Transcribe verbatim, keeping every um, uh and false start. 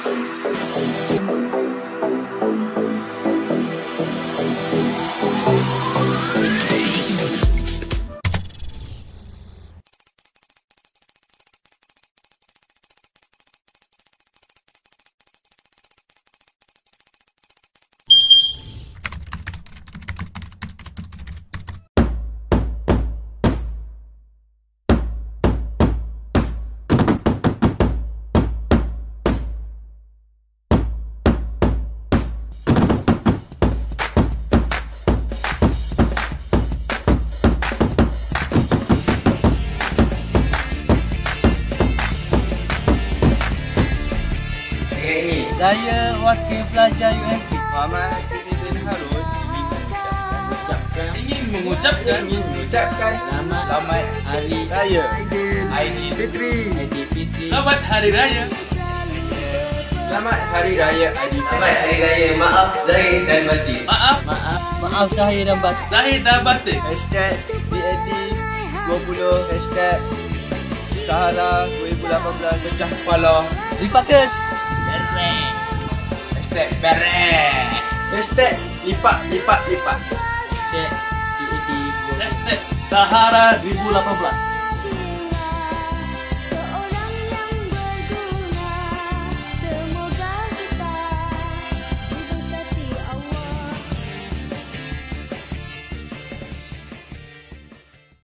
Saya wakil pelajar U S P Muhammad bin Harun ingin mengucapkan ingin mengucapkan selamat hari raya Aidilfitri. Aidilfitri. Selamat hari raya. Selamat hari raya Aidilfitri. Selamat hari raya. Maaf zahir dan batin. Maaf, maaf, maaf zahir dan batin. Zahir dan batin. Hashtag V A D dua puluh. Hashtag SAHARA dua ribu lapan belas. Pecah kepala. Lipakas. Bereng. Hashtag bereng. Hashtag lipat, lipat, lipat. Hashtag V A D. Hashtag SAHARA dua ribu lapan belas.